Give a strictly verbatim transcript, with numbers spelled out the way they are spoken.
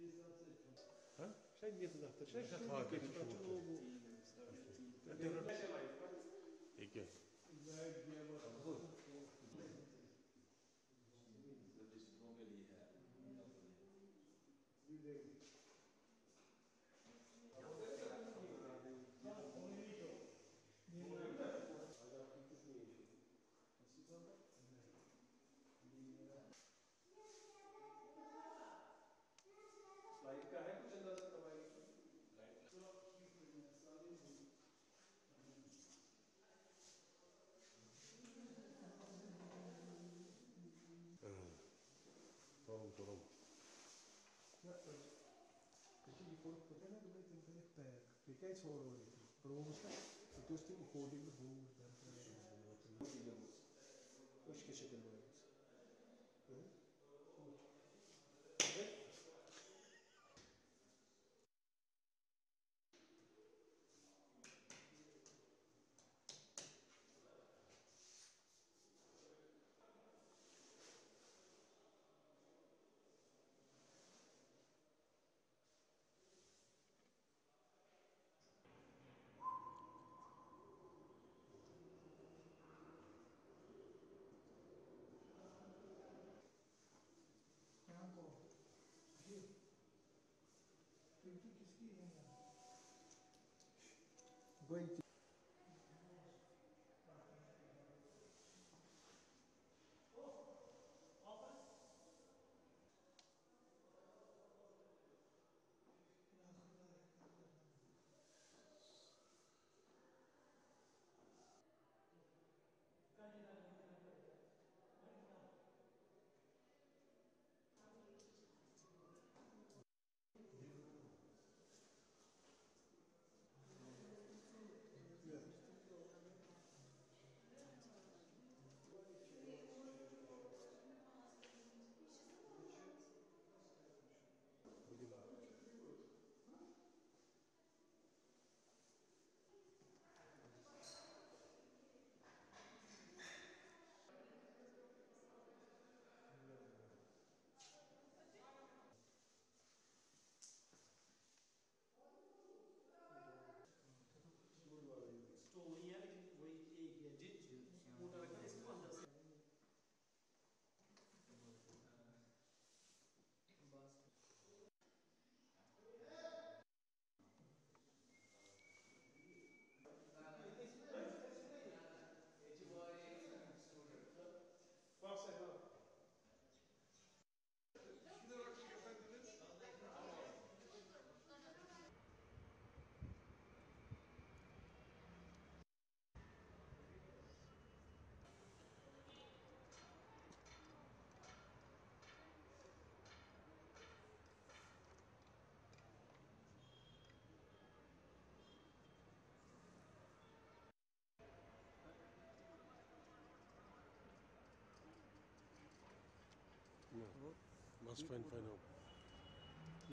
ها؟ شاید نیت دفتر شاید Așa tu fac, che ce faccio faccio? e che light का है कुछ अंदर से दवाई Tamam tamam. Perché gli fuori potere dovete vedere per perché è solo lì. Provo sta e tu stai un po' di buio per कुछ के शक्ल में going to तो वही है लेकिन वही एक है जिन मोटा रखा है इसको अंदर से No. Must find find out.